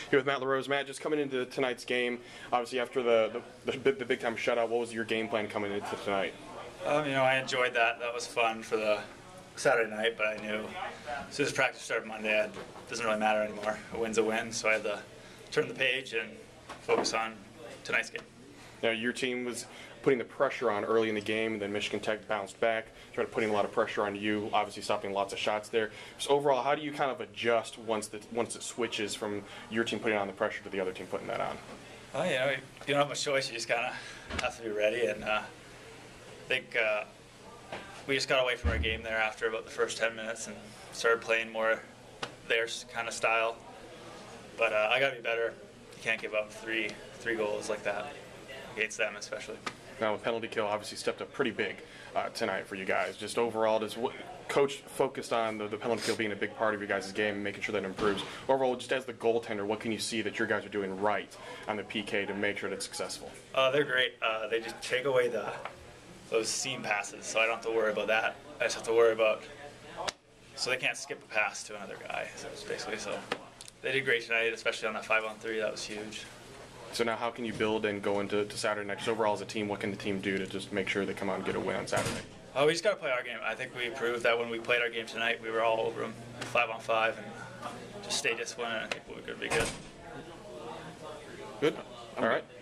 Here with Matt Larose. Matt, just coming into tonight's game, obviously after the big-time shutout, what was your game plan coming into tonight? I enjoyed that. That was fun for the Saturday night, but I knew as soon as practice started Monday, it doesn't really matter anymore. A win's a win, so I had to turn the page and focus on tonight's game. Now, your team was putting the pressure on early in the game, and then Michigan Tech bounced back, started putting a lot of pressure on you, obviously stopping lots of shots there. So overall, how do you kind of adjust once it switches from your team putting on the pressure to the other team putting that on? You don't have much choice. You just kind of have to be ready, and I think we just got away from our game there after about the first 10 minutes and started playing more their kind of style. But I got to be better. You can't give up three goals like that against them, especially. Now, the penalty kill obviously stepped up pretty big tonight for you guys. Just overall, does Coach focused on the penalty kill being a big part of your guys' game and making sure that it improves? Overall, just as the goaltender, what can you see that your guys are doing right on the PK to make sure that it's successful? They're great. They just take away those seam passes, so I don't have to worry about that. I just have to worry about so they can't skip a pass to another guy. So basically, they did great tonight, especially on that 5-on-3. That was huge. So now how can you build and go into Saturday night? Just overall as a team, what can the team do to just make sure they come out and get a win on Saturday? We just got to play our game. I think we proved that when we played our game tonight, we were all over them 5-on-5 and just stay disciplined, and I think we're going to be good. Good. All right.